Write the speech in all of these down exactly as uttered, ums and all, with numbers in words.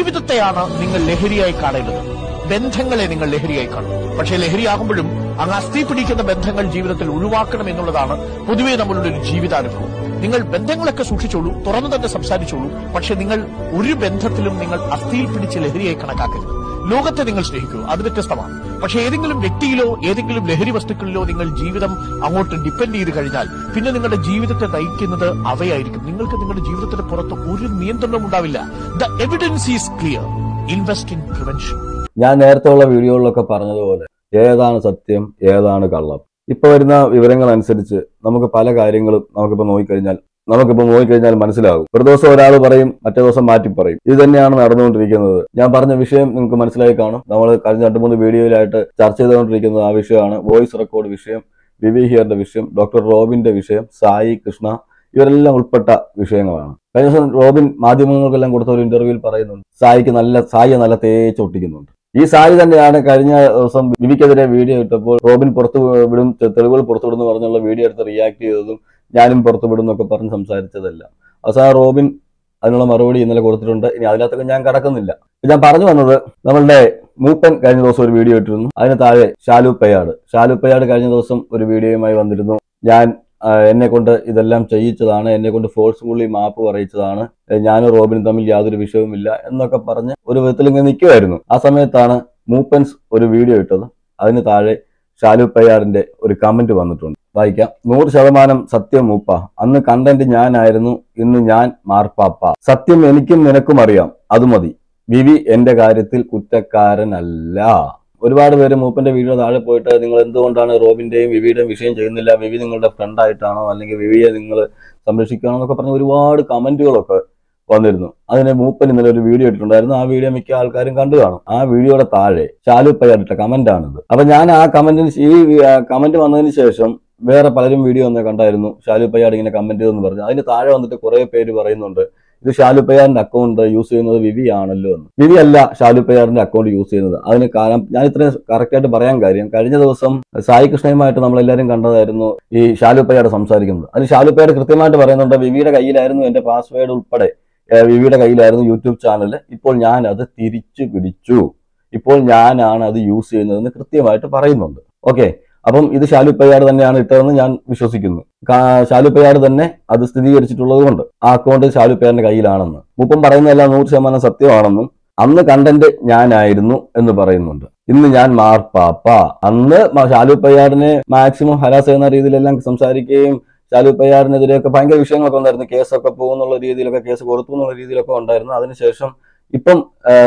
ജീവിതത്തെയാണ് നിങ്ങൾ ലഹരിയായി കാണേണ്ടത്. ബന്ധങ്ങളെ നിങ്ങൾ ലഹരിയായി കാണും. പക്ഷേ ലഹരിയാകുമ്പോഴും അങ്ങ് അസ്ഥി പിടിക്കുന്ന ബന്ധങ്ങൾ ജീവിതത്തിൽ ഒഴിവാക്കണം എന്നുള്ളതാണ് പൊതുവെ നമ്മളുടെ ഒരു ജീവിതാനുഭവം. നിങ്ങൾ ബന്ധങ്ങളൊക്കെ സൂക്ഷിച്ചോളൂ, തുറന്നു തന്നെ സംസാരിച്ചോളൂ. പക്ഷെ നിങ്ങൾ ഒരു ബന്ധത്തിലും നിങ്ങൾ അസ്ഥിയിൽ പിടിച്ച് ലഹരിയായി കണക്കാക്കരുത്. ലോകത്തെ നിങ്ങൾ സ്നേഹിക്കൂ, അത് വ്യത്യസ്തമാണ്. പക്ഷെ ഏതെങ്കിലും വ്യക്തിയിലോ ഏതെങ്കിലും ലഹരി വസ്തുക്കളിലോ നിങ്ങൾ ജീവിതം അങ്ങോട്ട് ഡിപ്പെൻഡ് ചെയ്ത് കഴിഞ്ഞാൽ പിന്നെ നിങ്ങളുടെ ജീവിതത്തെ നയിക്കുന്നത് അവയായിരിക്കും. നിങ്ങൾക്ക് നിങ്ങളുടെ ജീവിതത്തിന് പുറത്ത് ഒരു നിയന്ത്രണവും ഉണ്ടാവില്ല. The evidence is clear. Invest in prevention. ഞാൻ നേരത്തെ ഉള്ള വീഡിയോകളിലൊക്കെ പറഞ്ഞതുപോലെ ഏതാണ് സത്യം ഏതാണ് കള്ളം, ഇപ്പൊ വരുന്ന വിവരങ്ങൾ അനുസരിച്ച് നമുക്ക് പല കാര്യങ്ങളും നമുക്കിപ്പോ നോക്കിക്കഴിഞ്ഞാൽ നമുക്കിപ്പോ നോക്കിക്കഴിഞ്ഞാൽ മനസ്സിലാകും. ഒരു ദിവസം ഒരാൾ പറയും, മറ്റേ ദിവസം മാറ്റി പറയും. ഇത് തന്നെയാണ് നടന്നുകൊണ്ടിരിക്കുന്നത്. ഞാൻ പറഞ്ഞ വിഷയം നിങ്ങൾക്ക് മനസ്സിലായി കാണും. നമ്മൾ കഴിഞ്ഞ രണ്ട് മൂന്ന് വീഡിയോയിലായിട്ട് ചർച്ച ചെയ്തുകൊണ്ടിരിക്കുന്നത് ആ വിഷയമാണ്. വോയിസ് റെക്കോർഡ് വിഷയം, വിവി ഹിയറിന്റെ വിഷയം, ഡോക്ടർ റോബിന്റെ വിഷയം, സായി കൃഷ്ണ, ഇവരെല്ലാം ഉൾപ്പെട്ട വിഷയങ്ങളാണ്. കഴിഞ്ഞ ദിവസം റോബിൻ മാധ്യമങ്ങൾക്കെല്ലാം കൊടുത്ത ഒരു ഇന്റർവ്യൂവിൽ പറയുന്നുണ്ട് സായിക്ക് നല്ല സായിയെ നല്ല തേച്ച് ഒട്ടിക്കുന്നുണ്ട്. ഈ സായി തന്നെയാണ് കഴിഞ്ഞ ദിവസം വിവിക്കെതിരെ വീഡിയോ ഇട്ടപ്പോൾ റോബിൻ പുറത്തു വിടും, തെളിവുകൾ പുറത്തുവിടുന്നു പറഞ്ഞുള്ള വീഡിയോ എടുത്ത് റിയാക്ട് ചെയ്തതും ഞാനും പുറത്തു വിടും എന്നൊക്കെ പറഞ്ഞ് സംസാരിച്ചതല്ല. അവസാനം റോബിൻ അതിനുള്ള മറുപടി ഇന്നലെ കൊടുത്തിട്ടുണ്ട്. ഇനി അതിനകത്തൊക്കെ ഞാൻ കടക്കുന്നില്ല. ഞാൻ പറഞ്ഞു വന്നത്, നമ്മളുടെ മൂപ്പൻ കഴിഞ്ഞ ദിവസം ഒരു വീഡിയോ ഇട്ടിരുന്നു. അതിന് താഴെ ഷാലു പയ്യാട് ഷാലു പയ്യാട് കഴിഞ്ഞ ദിവസം ഒരു വീഡിയോയുമായി വന്നിരുന്നു. ഞാൻ എന്നെ കൊണ്ട് ഇതെല്ലാം ചെയ്യിച്ചതാണ്, എന്നെ കൊണ്ട് ഫോഴ്സ്ഫുള്ളി മാപ്പ് പറയിച്ചതാണ്, ഞാനും റോബിനും തമ്മിൽ യാതൊരു വിഷയവുമില്ല എന്നൊക്കെ പറഞ്ഞ് ഒരു വിധത്തിൽ ഇങ്ങനെ നിൽക്കുമായിരുന്നു. ആ സമയത്താണ് മൂപ്പൻസ് ഒരു വീഡിയോ ഇട്ടത്. അതിന് താഴെ ഷാലു പയ്യാറിന്റെ ഒരു കമന്റ് വന്നിട്ടുണ്ട്. വായിക്കാം. നൂറ് ശതമാനം സത്യം മൂപ്പ. അന്ന് കണ്ടന്റ് ഞാനായിരുന്നു, ഇന്ന് ഞാൻ മാർപ്പാപ്പ. സത്യം എനിക്കും നിനക്കും അറിയാം, അത് മതി. വിവി എന്റെ കാര്യത്തിൽ കുറ്റക്കാരനല്ല. ഒരുപാട് പേര് മൂപ്പന്റെ വീഡിയോ താഴെ പോയിട്ട് നിങ്ങൾ എന്തുകൊണ്ടാണ് റോബിന്റെയും വിവിയുടെയും വിഷയം ചെയ്യുന്നില്ല, വിവി നിങ്ങളുടെ ഫ്രണ്ട് ആയിട്ടാണോ അല്ലെങ്കിൽ വിവിയെ നിങ്ങൾ സംരക്ഷിക്കുകയാണോ എന്നൊക്കെ പറഞ്ഞ് ഒരുപാട് കമന്റുകളൊക്കെ വന്നിരുന്നു. അതിന് മൂപ്പൻ ഇന്നലെ ഒരു വീഡിയോ ഇട്ടിട്ടുണ്ടായിരുന്നു. ആ വീഡിയോ മിക്ക ആൾക്കാരും കണ്ടു കാണും. ആ വീഡിയോയുടെ താഴെ ഷാലു പയ്യാറിട്ട കമന്റ് ആണിത്. അപ്പൊ ഞാൻ ആ കമന്റിന് ഈ കമന്റ് വന്നതിന് ശേഷം വേറെ പലരും വീഡിയോ ഒന്ന് കണ്ടായിരുന്നു. ഷാലു പയ്യാട് ഇങ്ങനെ കമന്റ് ചെയ്തെന്ന് പറഞ്ഞു. അതിന് താഴെ വന്നിട്ട് കുറെ പേര് പറയുന്നുണ്ട് ഇത് ഷാലു പയ്യാറിന്റെ അക്കൗണ്ട് യൂസ് ചെയ്യുന്നത് വിവി ആണല്ലോ എന്ന്. വിവി അല്ല ഷാലു പയ്യാറിന്റെ അക്കൗണ്ട് യൂസ് ചെയ്യുന്നത്. അതിന് കാരണം ഞാൻ ഇത്രയും കറക്റ്റ് ആയിട്ട് പറയാൻ കാര്യം, കഴിഞ്ഞ ദിവസം സായി കൃഷ്ണയുമായിട്ട് നമ്മളെല്ലാവരും കണ്ടതായിരുന്നു ഈ ഷാലു പയ്യാട് സംസാരിക്കുന്നത്. അതിന് ഷാലു പയ്യാട് കൃത്യമായിട്ട് പറയുന്നുണ്ട് വിവിയുടെ കയ്യിലായിരുന്നു എന്റെ പാസ്വേഡ് ഉൾപ്പെടെ, വിവിയുടെ കയ്യിലായിരുന്നു യൂട്യൂബ് ചാനൽ. ഇപ്പോൾ ഞാൻ അത് തിരിച്ചു പിടിച്ചു, ഇപ്പോൾ ഞാനാണ് അത് യൂസ് ചെയ്യുന്നതെന്ന് കൃത്യമായിട്ട് പറയുന്നുണ്ട്. ഓക്കെ, അപ്പം ഇത് ഷാലു പയ്യാട് തന്നെയാണ് ഇട്ടതെന്ന് ഞാൻ വിശ്വസിക്കുന്നു. ഷാലു പയ്യാട് തന്നെ അത് സ്ഥിരീകരിച്ചിട്ടുള്ളത് കൊണ്ട് ആ അക്കൗണ്ട് ഷാലു പയ്യാറിന്റെ കയ്യിലാണെന്ന്. മൂപ്പം പറയുന്നതെല്ലാം നൂറ് ശതമാനം സത്യമാണെന്നും അന്ന് കണ്ടന്റ് ഞാനായിരുന്നു എന്ന് പറയുന്നുണ്ട്. ഇന്ന് ഞാൻ മാർപ്പാപ്പ. അന്ന് ഷാലു പയ്യാടിനെ മാക്സിമം ഹരാസ് ചെയ്യുന്ന രീതിയിലെല്ലാം സംസാരിക്കുകയും ഷാലു പയ്യാറിനെതിരെയൊക്കെ ഭയങ്കര വിഷയങ്ങളൊക്കെ ഉണ്ടായിരുന്നു. കേസൊക്കെ പോകുന്നുള്ള രീതിയിലൊക്കെ, കേസ് കൊടുത്തു എന്നുള്ള രീതിയിലൊക്കെ ഉണ്ടായിരുന്നു. അതിനുശേഷം ഇപ്പം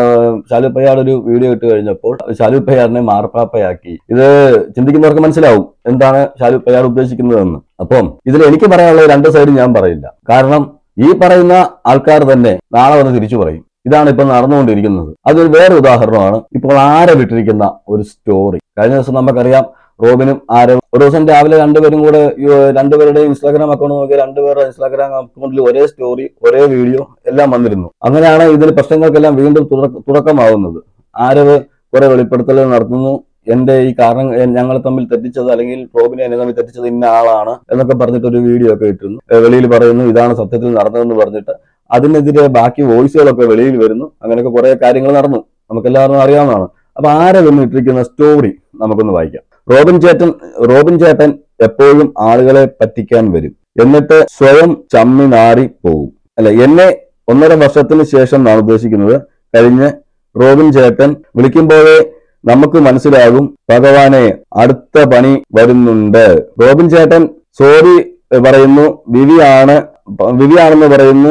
ഷാലു പയ്യാട് ഒരു വീഡിയോ ഇട്ട് കഴിഞ്ഞപ്പോൾ ഷാലു പയ്യാറിനെ മാർപ്പാപ്പയാക്കി. ഇത് ചിന്തിക്കുന്നവർക്ക് മനസ്സിലാവും എന്താണ് ഷാലു പയ്യാട് ഉദ്ദേശിക്കുന്നതെന്ന്. അപ്പം ഇതിൽ എനിക്ക് പറയാനുള്ള രണ്ട് സൈഡ് ഞാൻ പറയില്ല. കാരണം ഈ പറയുന്ന ആൾക്കാർ തന്നെ നാളെ വന്ന് തിരിച്ചു പറയും. ഇതാണ് ഇപ്പൊ നടന്നുകൊണ്ടിരിക്കുന്നത്. അതൊരു വേറെ ഉദാഹരണമാണ് ഇപ്പോൾ ആരവ് ഇട്ടിരിക്കുന്ന ഒരു സ്റ്റോറി. കഴിഞ്ഞ ദിവസം നമുക്കറിയാം റോബിനും ആരവ് ഒരു ദിവസം രാവിലെ രണ്ടുപേരും കൂടെ രണ്ടുപേരുടെ ഇൻസ്റ്റാഗ്രാം അക്കൗണ്ട് നോക്കിയ രണ്ടുപേരുടെ ഇൻസ്റ്റാഗ്രാം അക്കൗണ്ടിൽ ഒരേ സ്റ്റോറി, ഒരേ വീഡിയോ എല്ലാം വന്നിരുന്നു. അങ്ങനെയാണ് ഇതിന് പ്രശ്നങ്ങൾക്കെല്ലാം വീണ്ടും തുടക്കമാവുന്നത്. ആരവ് കുറെ വെളിപ്പെടുത്തലുകൾ നടത്തുന്നു. എന്റെ ഈ കാരണം ഞങ്ങൾ തമ്മിൽ തെറ്റിച്ചത് അല്ലെങ്കിൽ റോബിനെ എന്നെ തമ്മിൽ തെറ്റിച്ചത് ഇന്ന ആളാണ് എന്നൊക്കെ പറഞ്ഞിട്ട് ഒരു വീഡിയോ ഒക്കെ ഇട്ടിരുന്നു. വെളിയിൽ പറയുന്നു ഇതാണ് സത്യത്തിൽ നടന്നതെന്ന് പറഞ്ഞിട്ട്. അതിനെതിരെ ബാക്കി വോയിസുകളൊക്കെ വെളിയിൽ വരുന്നു. അങ്ങനെയൊക്കെ കുറെ കാര്യങ്ങൾ നടന്നു, നമുക്കെല്ലാവർക്കും അറിയാവുന്നതാണ്. അപ്പൊ ആരവെന്ന് ഇട്ടിരിക്കുന്ന സ്റ്റോറി നമുക്കൊന്ന് വായിക്കാം. റോബിൻ ചേട്ടൻ റോബിൻ ചേട്ടൻ എപ്പോഴും ആളുകളെ പറ്റിക്കാൻ വരും, എന്നിട്ട് സ്വയം ചമ്മി നാറി പോകും. അല്ല, എന്നെ ഒന്നര വർഷത്തിന് ശേഷം എന്നാണ് ഉദ്ദേശിക്കുന്നത്. കഴിഞ്ഞ് റോബിൻ ചേട്ടൻ വിളിക്കുമ്പോഴേ നമുക്ക് മനസ്സിലാകും ഭഗവാനെ അടുത്ത പണി വരുന്നുണ്ട്. റോബിൻ ചേട്ടൻ സോറി പറയുന്നു, വിവിയാണ് വിവിയാണെന്ന് പറയുന്നു,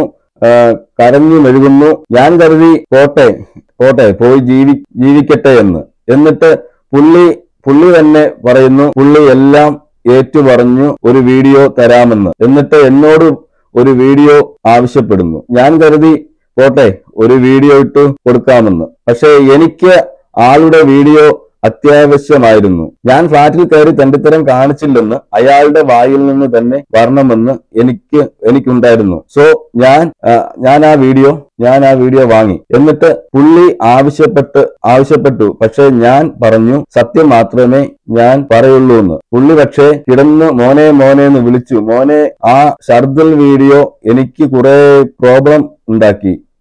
കരഞ്ഞു മെഴുകുന്നു. ഞാൻ കരുതി പോട്ടെ പോട്ടെ പോയി ജീവി ജീവിക്കട്ടെ എന്ന്. എന്നിട്ട് പുള്ളി പുള്ളി തന്നെ പറയുന്നു പുള്ളി എല്ലാം ഏറ്റു പറഞ്ഞു ഒരു വീഡിയോ തരാമെന്ന്. എന്നിട്ട് എന്നോട് ഒരു വീഡിയോ ആവശ്യപ്പെടുന്നു. ഞാൻ കരുതി പോട്ടെ ഒരു വീഡിയോ ഇട്ട് കൊടുക്കാമെന്ന്. പക്ഷെ എനിക്ക് ആളുടെ വീഡിയോ അത്യാവശ്യമായിരുന്നു. ഞാൻ ഫ്ലാറ്റിൽ കയറി തെണ്ടിത്തരം കാണിച്ചില്ലെന്ന് അയാളുടെ വായിൽ നിന്ന് തന്നെ വരണമെന്ന് എനിക്ക് എനിക്കുണ്ടായിരുന്നു. സോ ഞാൻ ഞാൻ ആ വീഡിയോ ഞാൻ ആ വീഡിയോ വാങ്ങി. എന്നിട്ട് പുള്ളി ആവശ്യപ്പെട്ട് ആവശ്യപ്പെട്ടു പക്ഷെ ഞാൻ പറഞ്ഞു സത്യം മാത്രമേ ഞാൻ പറയുള്ളൂ എന്ന്. പുള്ളി പക്ഷേ കിടന്ന് മോനെ മോനെ എന്ന് വിളിച്ചു. മോനെ, ആ ഷർദൽ വീഡിയോ എനിക്ക് കുറെ പ്രോബ്ലം ഉണ്ടാക്കി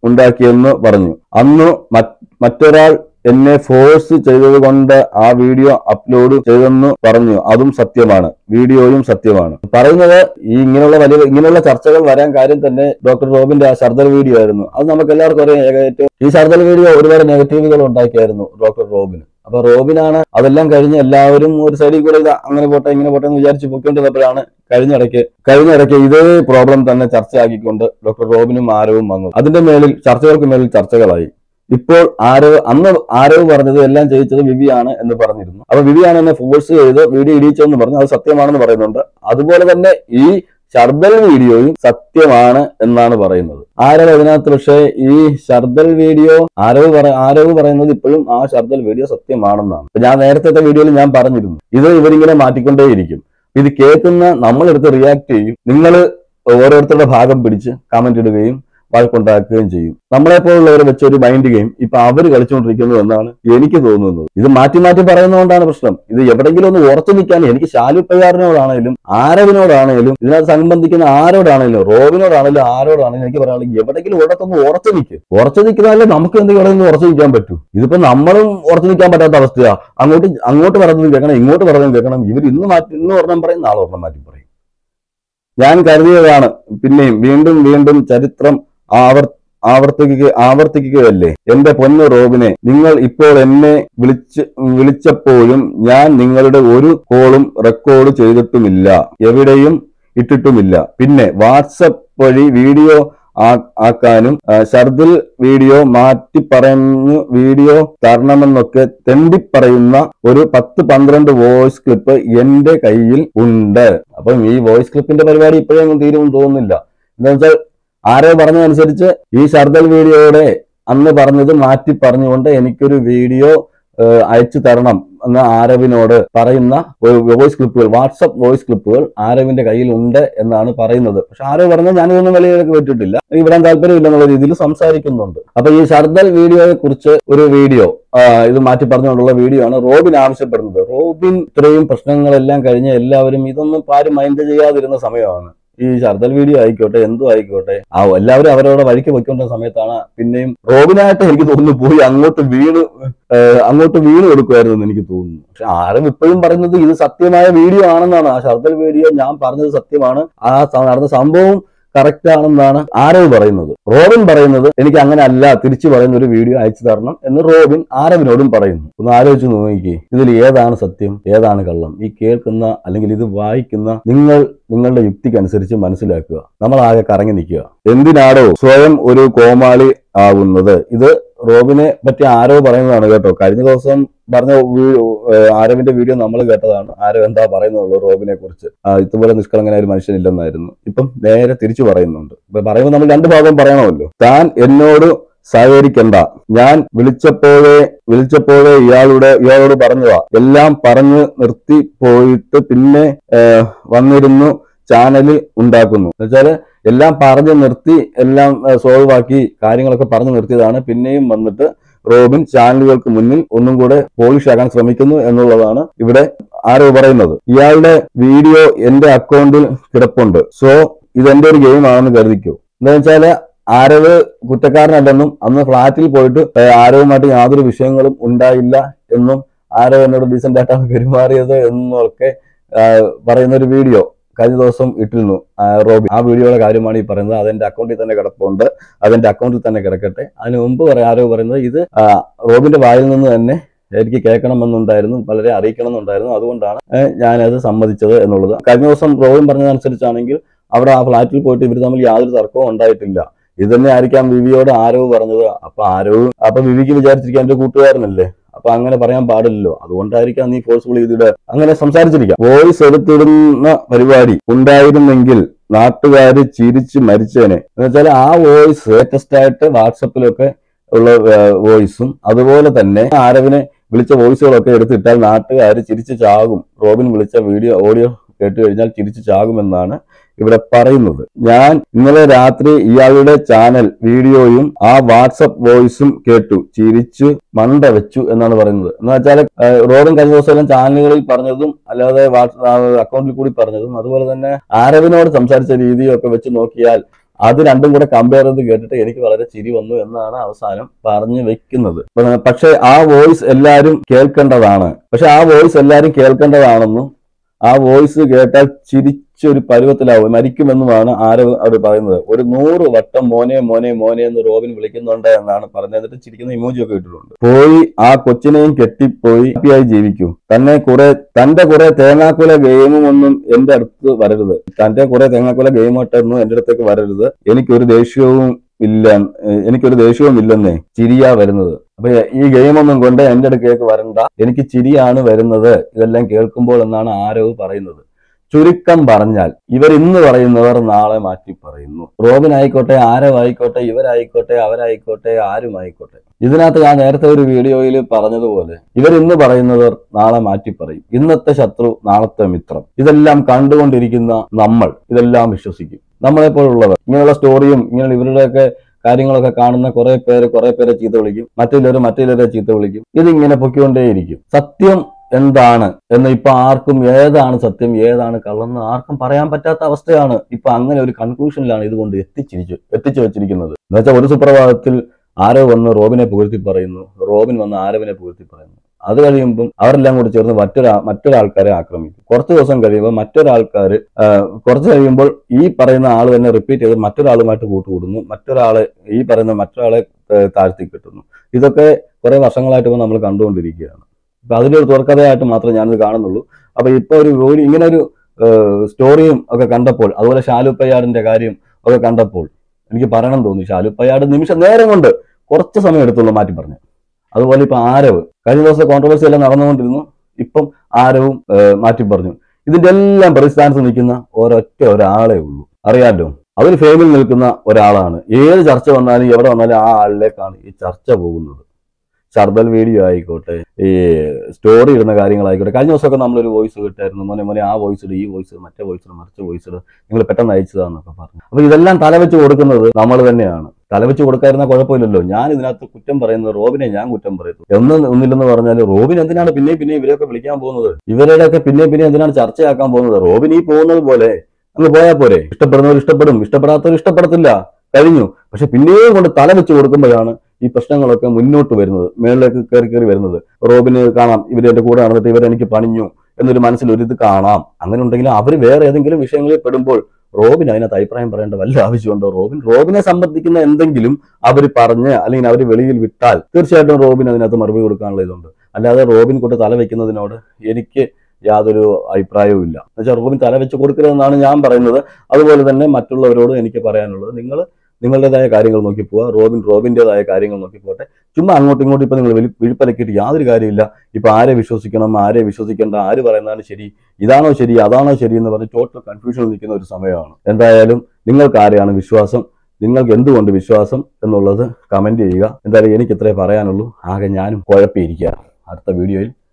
ഉണ്ടാക്കിയെന്ന് പറഞ്ഞു. അന്ന് മറ്റൊരാൾ എന്നെ ഫോഴ്സ് ചെയ്തത് കൊണ്ട് ആ വീഡിയോ അപ്ലോഡ് ചെയ്തെന്ന് പറഞ്ഞു. അതും സത്യമാണ്, വീഡിയോയും സത്യമാണ്. പറയുന്നത് ഈ ഇങ്ങനെയുള്ള വലിയ ഇങ്ങനെയുള്ള ചർച്ചകൾ വരാൻ കാര്യം തന്നെ ഡോക്ടർ റോബിന്റെ ആ സർജറി വീഡിയോ ആയിരുന്നു. അത് നമുക്ക് എല്ലാവർക്കും അറിയാം. ഈ സർജറി വീഡിയോ ഒരുപാട് നെഗറ്റീവുകൾ ഉണ്ടാക്കിയായിരുന്നു ഡോക്ടർ റോബിന്. അപ്പൊ റോബിനാണ് അതെല്ലാം കഴിഞ്ഞ് എല്ലാവരും ഒരു സൈഡിൽ കൂടെ ഇത് അങ്ങനെ പോട്ടെ ഇങ്ങനെ പോട്ടെ എന്ന് വിചാരിച്ച് പൊയ്ക്കൊണ്ടിരുന്നപ്പോഴാണ് കഴിഞ്ഞിടയ്ക്ക് കഴിഞ്ഞിടയ്ക്ക് ഇതേ പ്രോബ്ലം തന്നെ ചർച്ചയാക്കിക്കൊണ്ട് ഡോക്ടർ റോബിനും ആരവും വന്നു. അതിന്റെ മേലിൽ ചർച്ചകൾക്ക് മേലിൽ ചർച്ചകളായി. ഇപ്പോൾ ആരവ് അന്ന് ആരവ് പറഞ്ഞത് എല്ലാം ചെയ്യിച്ചത് വിവിയാണ് എന്ന് പറഞ്ഞിരുന്നു. അപ്പൊ വിവിയാണ് എന്നെ ഫോഴ്സ് ചെയ്ത് വീഡിയോ ഇടിയിച്ചെന്ന് പറഞ്ഞു. അത് സത്യമാണെന്ന് പറയുന്നുണ്ട്. അതുപോലെ തന്നെ ഈ ശർദൽ വീഡിയോയും സത്യമാണ് എന്നാണ് പറയുന്നത് ആരവ് അതിനകത്ത്. പക്ഷേ ഈ ശർദൽ വീഡിയോ ആരവ് പറ ആരവ് പറയുന്നത് ഇപ്പോഴും ആ ശർദൽ വീഡിയോ സത്യമാണെന്നാണ്. ഞാൻ നേരത്തെ വീഡിയോയിൽ ഞാൻ പറഞ്ഞിരുന്നു ഇത് ഇവരിങ്ങനെ മാറ്റിക്കൊണ്ടേയിരിക്കും. ഇത് കേൾക്കുന്ന നമ്മളെടുത്ത് റിയാക്ട് ചെയ്യും. നിങ്ങൾ ഓരോരുത്തരുടെ ഭാഗം പിടിച്ച് കമന്റ് ഇടുകയും വഴക്കുണ്ടാക്കുകയും ചെയ്യും. നമ്മളെപ്പോലുള്ളവരെ വെച്ച് ഒരു മൈൻഡ് ഗെയിം ഇപ്പൊ അവർ കളിച്ചുകൊണ്ടിരിക്കുന്നു എന്നാണ് എനിക്ക് തോന്നുന്നത്. ഇത് മാറ്റി മാറ്റി പറയുന്നതുകൊണ്ടാണ് പ്രശ്നം. ഇത് എവിടെയെങ്കിലും ഒന്ന് ഉറച്ചു നിൽക്കാൻ എനിക്ക് ശാലു പയ്യാറിനോടാണേലും ആരവിനോടാണേലും ഇതിനകത്ത് സംബന്ധിക്കുന്ന ആരോടാണേലും റോബിനോടാണേലും ആരോടാണെങ്കിലും എനിക്ക് പറയാനുള്ളത് എവിടെയെങ്കിലും ഒരിടത്തൊന്ന് ഉറച്ചു നിൽക്കുക. ഉറച്ചു നിൽക്കുന്നതല്ലേ നമുക്ക് എന്തെങ്കിലും ഇവിടെ ഉറച്ചു നിൽക്കാൻ പറ്റൂ. ഇതിപ്പോ നമ്മളും ഉറച്ചു നിൽക്കാൻ പറ്റാത്ത അവസ്ഥയാ. അങ്ങോട്ട് അങ്ങോട്ട് പറയുന്നത് കേൾക്കണം, ഇങ്ങോട്ട് പറയുന്നത് കേൾക്കണം. ഇവർ ഇന്ന് മാറ്റി ഇന്ന് ഒരെണ്ണം പറയും, നാളെ ഒരെണ്ണം മാറ്റി പറയും. ഞാൻ കരുതിയതാണ്. പിന്നെയും വീണ്ടും വീണ്ടും ചരിത്രം ആവർ ആവർത്തിക്കുക ആവർത്തിക്കുകയല്ലേ എന്റെ പൊന്നു റോബിനെ. നിങ്ങൾ ഇപ്പോൾ എന്നെ വിളിച്ച് വിളിച്ചപ്പോഴും ഞാൻ നിങ്ങളുടെ ഒരു കോളും റെക്കോർഡ് ചെയ്തിട്ടുമില്ല, എവിടെയും ഇട്ടിട്ടുമില്ല. പിന്നെ വാട്സപ്പ് വഴി വീഡിയോ ആക്കാനും ശർദിൽ വീഡിയോ മാറ്റി പറഞ്ഞു വീഡിയോ തരണമെന്നൊക്കെ തെണ്ടിപ്പറയുന്ന ഒരു പത്ത് പന്ത്രണ്ട് വോയിസ് ക്ലിപ്പ് എന്റെ കയ്യിൽ ഉണ്ട്. അപ്പം ഈ വോയിസ് ക്ലിപ്പിന്റെ പരിപാടി ഇപ്പോഴൊന്നും തീരുമെന്ന് തോന്നുന്നില്ല. എന്താ വെച്ചാൽ ആരോ പറഞ്ഞതനുസരിച്ച് ഈ ശർദൽ വീഡിയോയുടെ അന്ന് പറഞ്ഞത് മാറ്റി പറഞ്ഞുകൊണ്ട് എനിക്കൊരു വീഡിയോ അയച്ചു തരണം എന്ന ആരവിനോട് പറയുന്ന വോയിസ് ക്ലിപ്പുകൾ, വാട്സപ്പ് വോയിസ് ക്ലിപ്പുകൾ ആരവിന്റെ കയ്യിൽ ഉണ്ട് എന്നാണ് പറയുന്നത്. പക്ഷെ ആരോ പറഞ്ഞാൽ ഞാനിതൊന്നും വിലയിലേക്ക് പറ്റിയിട്ടില്ല, ഇവിടെ താല്പര്യമില്ലെന്നുള്ള രീതിയിൽ സംസാരിക്കുന്നുണ്ട്. അപ്പൊ ഈ ശർദൽ വീഡിയോയെ കുറിച്ച് ഒരു വീഡിയോ ഇത് മാറ്റി പറഞ്ഞുകൊണ്ടുള്ള വീഡിയോ ആണ് റോബിൻ ആവശ്യപ്പെടുന്നത്. റോബിൻ ഇത്രയും പ്രശ്നങ്ങളെല്ലാം കഴിഞ്ഞ് എല്ലാവരും ഇതൊന്നും ആരും മൈൻഡ് ചെയ്യാതിരുന്ന സമയമാണ്. ഈ ശർദൽ വീഡിയോ ആയിക്കോട്ടെ എന്തോ ആയിക്കോട്ടെ ആ എല്ലാവരും അവരവരുടെ വഴിക്ക് പൊയ്ക്കൊണ്ട സമയത്താണ് പിന്നെയും റോബിനായിട്ട് എനിക്ക് തോന്നുന്നു പോയി അങ്ങോട്ട് വീണ് അങ്ങോട്ട് വീണ് കൊടുക്കുമായിരുന്നു എനിക്ക് തോന്നുന്നു. പക്ഷെ ആരും ഇപ്പോഴും പറയുന്നത് ഇത് സത്യമായ വീഡിയോ ആണെന്നാണ്. ആ ശർദൽ വീഡിയോ ഞാൻ പറഞ്ഞത് സത്യമാണ്, ആ നടന്ന സംഭവം കറക്റ്റ് ആണെന്നാണ് ആരവ് പറയുന്നത്. റോബിൻ പറയുന്നത് എനിക്ക് അങ്ങനെ അല്ല, തിരിച്ചു പറയുന്ന ഒരു വീഡിയോ അയച്ചു തരണം എന്ന് റോബിൻ ആരവിനോടും പറയുന്നു. ഒന്ന് ആലോചിച്ച് നോക്കിക്കേ, ഇതിൽ ഏതാണ് സത്യം ഏതാണ് കള്ളം? ഈ കേൾക്കുന്ന അല്ലെങ്കിൽ ഇത് വായിക്കുന്ന നിങ്ങൾ നിങ്ങളുടെ യുക്തിക്കനുസരിച്ച് മനസ്സിലാക്കുക. നമ്മൾ ആകെ കറങ്ങി നിൽക്കുക. എന്തിനാടോ സ്വയം ഒരു കോമാളി ആവുന്നത്? ഇത് റോബിനെ പറ്റി ആരോ പറയുന്നതാണ് കേട്ടോ. കഴിഞ്ഞ ദിവസം പറഞ്ഞ ആരവിന്റെ വീഡിയോ നമ്മൾ കേട്ടതാണ്. ആരോ എന്താ പറയുന്നുള്ളൂ റോബിനെ കുറിച്ച്, ഇതുപോലെ നിഷ്കളങ്കനായ ഒരു മനുഷ്യനില്ലെന്നായിരുന്നു. ഇപ്പം നേരെ തിരിച്ചു പറയുന്നുണ്ട്. ഇപ്പൊ പറയുമ്പോൾ നമ്മൾ രണ്ടു ഭാഗം പറയണമല്ലോ. താൻ എന്നോട് സഹകരിക്കണ്ട, ഞാൻ വിളിച്ചപ്പോഴേ വിളിച്ചപ്പോഴേ ഇയാളുടെ ഇയാളോട് പറഞ്ഞതാ, എല്ലാം പറഞ്ഞു നിർത്തി പോയിട്ട് പിന്നെ വന്നിരുന്നു ചാനല് ഉണ്ടാക്കുന്നു. എന്നുവെച്ചാല് എല്ലാം പറഞ്ഞു നിർത്തി എല്ലാം സോൾവ് ആക്കി കാര്യങ്ങളൊക്കെ പറഞ്ഞു നിർത്തിയതാണ്. പിന്നെയും വന്നിട്ട് റോബിൻ ചാനലുകൾക്ക് മുന്നിൽ ഒന്നും കൂടെ പോളിഷ് ആക്കാൻ ശ്രമിക്കുന്നു എന്നുള്ളതാണ് ഇവിടെ ആരോ പറയുന്നത്. ഇയാളുടെ വീഡിയോ എന്റെ അക്കൗണ്ടിൽ കിടപ്പുണ്ട്, സോ ഇതെന്റെ ഒരു ഗെയിം ആണെന്ന് കരുതിക്കോ. എന്താ വെച്ചാല് ആരവ് കുറ്റക്കാരനല്ലെന്നും അന്ന് ഫ്ളാറ്റിൽ പോയിട്ട് ആരവുമായിട്ട് യാതൊരു വിഷയങ്ങളും ഉണ്ടായില്ല എന്നും ആരവ് എന്നോട് ഡീസന്റ് ആയിട്ടാണ് പെരുമാറിയത് എന്നൊക്കെ പറയുന്ന ഒരു വീഡിയോ കഴിഞ്ഞ ദിവസം ഇട്ടിരുന്നു റോബിൻ. ആ വീഡിയോയുടെ കാര്യമാണ് ഈ പറയുന്നത്. അതെന്റെ അക്കൗണ്ടിൽ തന്നെ കിടപ്പുണ്ട്, അതെന്റെ അക്കൗണ്ടിൽ തന്നെ കിടക്കട്ടെ. അതിന് മുമ്പ് ആരോ പറയുന്നത് ഇത് റോബിന്റെ വായിൽ നിന്ന് തന്നെ എനിക്ക് കേൾക്കണമെന്നുണ്ടായിരുന്നു, വളരെ അറിയിക്കണം എന്നുണ്ടായിരുന്നു, അതുകൊണ്ടാണ് ഞാനത് സമ്മതിച്ചത് എന്നുള്ളത്. കഴിഞ്ഞ ദിവസം റോബിൻ പറഞ്ഞതനുസരിച്ചാണെങ്കിൽ അവിടെ ആ ഫ്ളാറ്റിൽ പോയിട്ട് ഇവർ തമ്മിൽ യാതൊരു തർക്കവും ഉണ്ടായിട്ടില്ല. ഇത് തന്നെ ആയിരിക്കാം വിവിയോട് ആരവ് പറഞ്ഞത്. അപ്പൊ ആരവ് അപ്പൊ വിവിക്ക് വിചാരിച്ചിരിക്കാൻ എന്റെ കൂട്ടുകാരനല്ലേ, അപ്പൊ അങ്ങനെ പറയാൻ പാടില്ലല്ലോ, അതുകൊണ്ടായിരിക്കാം നീ ഫോഴ്സ്ഫുൾ ചെയ്തിട്ട് അങ്ങനെ സംസാരിച്ചിരിക്കാം. വോയിസ് എടുത്തിടുന്ന പരിപാടി ഉണ്ടായിരുന്നെങ്കിൽ നാട്ടുകാര് ചിരിച്ച് മരിച്ചേനെ. എന്ന് വെച്ചാൽ ആ വോയിസ് ലേറ്റസ്റ്റ് ആയിട്ട് വാട്സപ്പിലൊക്കെ ഉള്ള വോയിസും അതുപോലെ തന്നെ ആരവിനെ വിളിച്ച വോയിസുകളൊക്കെ എടുത്തിട്ടാൽ നാട്ടുകാർ ചിരിച്ചു ചാകും. റോബിൻ വിളിച്ച വീഡിയോ ഓഡിയോ കേട്ട് കഴിഞ്ഞാൽ ചിരിച്ചു ചാകുമെന്നാണ് ഇവിടെ പറയുന്നത്. ഞാൻ ഇന്നലെ രാത്രി ഇയാളുടെ ചാനൽ വീഡിയോയും ആ വാട്സപ്പ് വോയിസും കേട്ടു, ചിരിച്ചു മണ്ട വെച്ചു എന്നാണ് പറയുന്നത്. എന്ന് വെച്ചാൽ റോബിൻ കഴിഞ്ഞ ദിവസം ചാനലുകളിൽ പറഞ്ഞതും അല്ലാതെ അക്കൗണ്ടിൽ കൂടി പറഞ്ഞതും അതുപോലെ തന്നെ ആരവിനോട് സംസാരിച്ച രീതിയും ഒക്കെ വെച്ച് നോക്കിയാൽ അത് രണ്ടും കൂടെ കമ്പയർ ചെയ്ത് കേട്ടിട്ട് എനിക്ക് വളരെ ചിരി വന്നു എന്നാണ് അവസാനം പറഞ്ഞു വെക്കുന്നത്. പക്ഷെ ആ വോയിസ് എല്ലാവരും കേൾക്കേണ്ടതാണ്. പക്ഷെ ആ വോയിസ് എല്ലാവരും കേൾക്കേണ്ടതാണെന്നും ആ വോയിസ് കേട്ടാൽ ചിരിച്ചൊരു പരുവത്തിലാവും, മരിക്കുമെന്നുമാണ് ആരോ അവർ പറയുന്നത്. ഒരു നൂറ് വട്ടം മോനെ മോനെ മോനെ എന്ന് റോബിൻ വിളിക്കുന്നുണ്ട് എന്നാണ് പറഞ്ഞത്. എന്നിട്ട് ചിരിക്കുന്ന ഇമോജി ഒക്കെ ഇട്ടിട്ടുണ്ട്. പോയി ആ കൊച്ചിനെയും കെട്ടിപ്പോയി ഹാപ്പിയായി ജീവിക്കൂ. തന്നെ കുറെ തന്റെ കുറെ തേങ്ങാക്കുല ഗെയിമും ഒന്നും എന്റെ അടുത്ത് വരരുത്. തന്റെ കുറെ തേങ്ങാക്കുല ഗെയിമൊട്ടൊന്നും എന്റെ അടുത്തേക്ക് വരരുത്. എനിക്കൊരു ദേഷ്യവും ഇല്ല എനിക്കൊരു ദേഷ്യവും ഇല്ലെന്നേ ചിരിയാ വരുന്നത്. അപ്പൊ ഈ ഗെയിമൊന്നും കൊണ്ട് എന്റെ അടുക്കേക്ക് വരണ്ട, എനിക്ക് ചിരിയാണ് വരുന്നത് ഇതെല്ലാം കേൾക്കുമ്പോൾ എന്നാണ് ആരവ് പറയുന്നത്. ചുരുക്കം പറഞ്ഞാൽ ഇവർ ഇന്ന് പറയുന്നവർ നാളെ മാറ്റി പറയുന്നു. റോബിൻ ആയിക്കോട്ടെ, ആരവായിക്കോട്ടെ, ഇവരായിക്കോട്ടെ, അവരായിക്കോട്ടെ, ആരുമായിക്കോട്ടെ. ഇതിനകത്ത് ഞാൻ നേരത്തെ ഒരു വീഡിയോയിൽ പറഞ്ഞതുപോലെ ഇവർ ഇന്ന് പറയുന്നവർ നാളെ മാറ്റി പറയും. ഇന്നത്തെ ശത്രു നാളത്തെ മിത്രം. ഇതെല്ലാം കണ്ടുകൊണ്ടിരിക്കുന്ന നമ്മൾ ഇതെല്ലാം വിശ്വസിക്കും. നമ്മളെപ്പോലുള്ളവർ ഇങ്ങനെയുള്ള സ്റ്റോറിയും ഇങ്ങനെ ഇവരുടെയൊക്കെ കാര്യങ്ങളൊക്കെ കാണുന്ന കുറെ പേര് കുറെ പേരെ ചീത്ത വിളിക്കും, മറ്റുള്ളവർ മറ്റുള്ളവരെ ചീത്ത വിളിക്കും. ഇതിങ്ങനെ പൊക്കിക്കൊണ്ടേയിരിക്കും. സത്യം എന്താണ് എന്ന് ഇപ്പൊ ആർക്കും ഏതാണ് സത്യം ഏതാണ് കള്ളെന്ന് ആർക്കും പറയാൻ പറ്റാത്ത അവസ്ഥയാണ്. ഇപ്പൊ അങ്ങനെ ഒരു കൺക്ലൂഷനിലാണ് ഇതുകൊണ്ട് എത്തിച്ചിരിച്ചു എത്തിച്ചു വെച്ചിരിക്കുന്നത്. എന്ന് വെച്ചാൽ ഒരു സുപ്രഭാതത്തിൽ ആരോ വന്ന് റോബിനെ പുകഴ്ത്തി പറയുന്നു, റോബിൻ വന്ന് ആരവിനെ പുകഴ്ത്തി പറയുന്നു. അത് കഴിയുമ്പം അവരെല്ലാം കൂടി ചേർന്ന് മറ്റൊരാ മറ്റൊരാൾക്കാരെ ആക്രമിക്കും. കുറച്ച് ദിവസം കഴിയുമ്പോൾ മറ്റൊരാൾക്കാർ കുറച്ച് കഴിയുമ്പോൾ ഈ പറയുന്ന ആൾ തന്നെ റിപ്പീറ്റ് ചെയ്ത് മറ്റൊരാളുമായിട്ട് കൂട്ടുകൂടുന്നു, മറ്റൊരാളെ ഈ പറയുന്ന മറ്റൊരാളെ താഴ്ത്തി കിട്ടുന്നു. ഇതൊക്കെ കുറെ വർഷങ്ങളായിട്ട് ഇപ്പൊ നമ്മൾ കണ്ടുകൊണ്ടിരിക്കുകയാണ്. അപ്പൊ അതിലൊരു തുറക്കഥയായിട്ട് മാത്രമേ ഞാനിത് കാണുന്നുള്ളൂ. അപ്പൊ ഇപ്പൊ ഒരു ഇങ്ങനെ ഒരു സ്റ്റോറിയും ഒക്കെ കണ്ടപ്പോൾ, അതുപോലെ ഷാലു പയ്യാടിന്റെ കാര്യം ഒക്കെ കണ്ടപ്പോൾ എനിക്ക് പറയണം തോന്നി. ഷാലു പയ്യാട് നിമിഷം നേരം കൊണ്ട് കുറച്ച് സമയം എടുത്തുള്ളൂ മാറ്റി പറഞ്ഞു. അതുപോലെ ഇപ്പൊ ആരവ് കഴിഞ്ഞ ദിവസം കോൺട്രവേഴ്സി എല്ലാം നടന്നുകൊണ്ടിരുന്നു. ഇപ്പം ആരവും മാറ്റി പറഞ്ഞു. ഇതിന്റെ എല്ലാം പ്രതിസ്ഥാനത്ത് നിൽക്കുന്ന ഒരൊറ്റ ഒരാളെ ഉള്ളൂ, അറിയാലോ. അതൊരു ഫേമിൽ നിൽക്കുന്ന ഒരാളാണ്. ഏത് ചർച്ച വന്നാലും എവിടെ വന്നാലും ആ ആളിലേക്കാണ് ഈ ചർച്ച പോകുന്നത്. ശർദൽ വീഡിയോ ആയിക്കോട്ടെ, ഈ സ്റ്റോറി ഇടുന്ന കാര്യങ്ങളായിക്കോട്ടെ. കഴിഞ്ഞ ദിവസമൊക്കെ നമ്മളൊരു വോയിസ് കിട്ടായിരുന്നു, മോനെ മോനെ ആ വോയിസ് ഇട്, ഈ വോയിസ് മറ്റേ വോയിസ് മറിച്ച വോയിസ് ഇട്, നിങ്ങൾ പെട്ടെന്ന് അയച്ചതാന്നൊക്കെ പറഞ്ഞു. അപ്പൊ ഇതെല്ലാം തലവെച്ച് കൊടുക്കുന്നത് നമ്മൾ തന്നെയാണ്. തലവെച്ച് കൊടുക്കാതിരുന്ന കുഴപ്പമില്ലല്ലോ. ഞാൻ ഇതിനകത്ത് കുറ്റം പറയുന്നത് റോബിനെ ഞാൻ കുറ്റം പറയുന്നു എന്ന് ഒന്നില്ലെന്ന് പറഞ്ഞാൽ റോബിൻ എന്തിനാണ് പിന്നെ പിന്നെ ഇവരെയൊക്കെ വിളിക്കാൻ പോകുന്നത്? ഇവരുടെയൊക്കെ പിന്നെ പിന്നെ എന്തിനാണ് ചർച്ചയാക്കാൻ പോകുന്നത്? റോബിൻ ഈ പോകുന്നത് പോലെ അങ്ങ് പോയാൽ പോരെ. ഇഷ്ടപ്പെടുന്നവർ ഇഷ്ടപ്പെടും, ഇഷ്ടപ്പെടാത്തവർ ഇഷ്ടപ്പെടത്തില്ല, കഴിഞ്ഞു. പക്ഷെ പിന്നെയും കൊണ്ട് തല വെച്ച് കൊടുക്കുമ്പോഴാണ് ഈ പ്രശ്നങ്ങളൊക്കെ മുന്നോട്ട് വരുന്നത്, മേളിലേക്ക് കയറി കയറി വരുന്നത്. റോബിന് കാണാം ഇവർ എന്റെ കൂടെ നടന്നിട്ട് ഇവരെനിക്ക് പണിഞ്ഞു എന്നൊരു മനസ്സിൽ ഒരു ഇത് കാണാം. അങ്ങനെ ഉണ്ടെങ്കിലും അവർ വേറെ ഏതെങ്കിലും വിഷയങ്ങളിൽ പെടുമ്പോൾ റോബിൻ അതിനകത്ത് അഭിപ്രായം പറയേണ്ട വല്ല ആവശ്യമുണ്ടോ? റോബിൻ റോബിനെ സംബന്ധിക്കുന്ന എന്തെങ്കിലും അവർ പറഞ്ഞ് അല്ലെങ്കിൽ അവർ വെളിയിൽ വിട്ടാൽ തീർച്ചയായിട്ടും റോബിൻ അതിനകത്ത് മറുപടി കൊടുക്കാനുള്ള ഇതുണ്ട്. അല്ലാതെ റോബിൻ കൊണ്ട് തല വെക്കുന്നതിനോട് എനിക്ക് യാതൊരു അഭിപ്രായവും ഇല്ല. എന്നുവെച്ചാൽ റോബിൻ തല വെച്ച് കൊടുക്കരുതെന്നാണ് ഞാൻ പറയുന്നത്. അതുപോലെ തന്നെ മറ്റുള്ളവരോടും എനിക്ക് പറയാനുള്ളത്, നിങ്ങൾ നിങ്ങളുടേതായ കാര്യങ്ങൾ നോക്കി പോവുക, റോബിൻ റോബിൻ്റെതായ കാര്യങ്ങൾ നോക്കി പോട്ടെ. ചുമ്മാ അങ്ങോട്ടും ഇങ്ങോട്ടും ഇപ്പൊ നിങ്ങൾ വിളി വിഴിപ്പലക്കിയിട്ട് യാതൊരു കാര്യമില്ല. ഇപ്പൊ ആരെ വിശ്വസിക്കണം, ആരെ വിശ്വസിക്കേണ്ട, ആര് പറയുന്നതാണ് ശരി, ഇതാണോ ശരി, അതാണോ ശരി എന്ന് പറഞ്ഞ് ടോട്ടൽ കൺഫ്യൂഷനിൽ നിൽക്കുന്ന ഒരു സമയമാണ്. എന്തായാലും നിങ്ങൾക്ക് ആരെയാണ് വിശ്വാസം, നിങ്ങൾക്ക് എന്തുകൊണ്ട് വിശ്വാസം എന്നുള്ളത് കമന്റ് ചെയ്യുക. എന്തായാലും എനിക്ക് ഇത്രേ പറയാനുള്ളൂ. ആകെ ഞാനും കുഴപ്പമിരിക്കുക. അടുത്ത വീഡിയോയിൽ